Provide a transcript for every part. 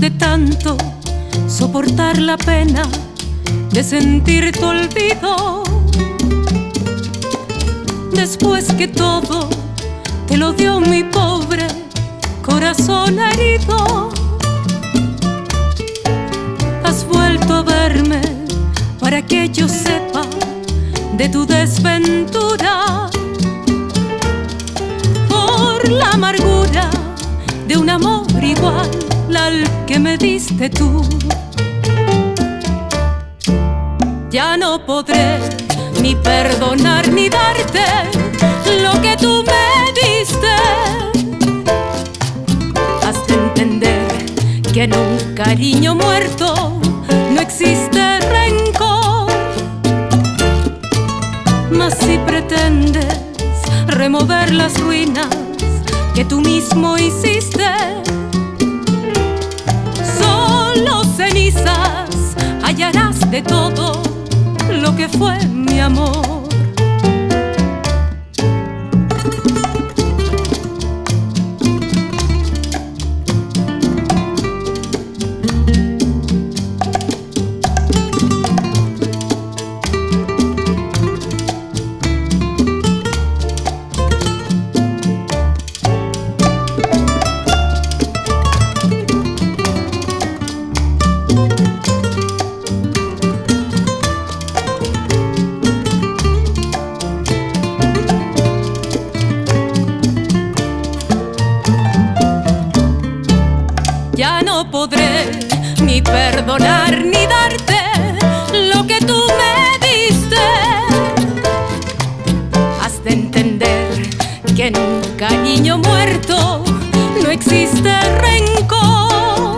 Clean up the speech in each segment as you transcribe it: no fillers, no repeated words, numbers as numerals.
de tanto soportar la pena de sentir tu olvido. Después que todo te lo dio mi pobre corazón herido, has vuelto a verme para que yo sepa de tu desventura, por la amargura de un amor igual al que me diste tú. Ya no podré ni perdonar ni darte lo que tú me diste. Has de entender que en un cariño muerto no existe rencor. Mas si pretendes remover las ruinas que tú mismo hiciste, solo cenizas hallarás de todo lo que fue mi amor. Ya no podré ni perdonar ni darte lo que tú me diste. Has de entender que en un cariño muerto no existe rencor.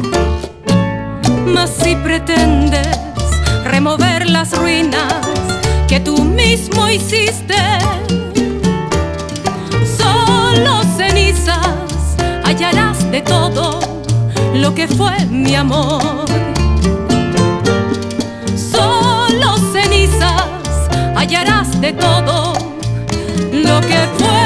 Mas si pretendes remover las ruinas que tú mismo hiciste, solo cenizas hallarás de todo lo que fue mi amor. Solo cenizas hallarás de todo lo que fue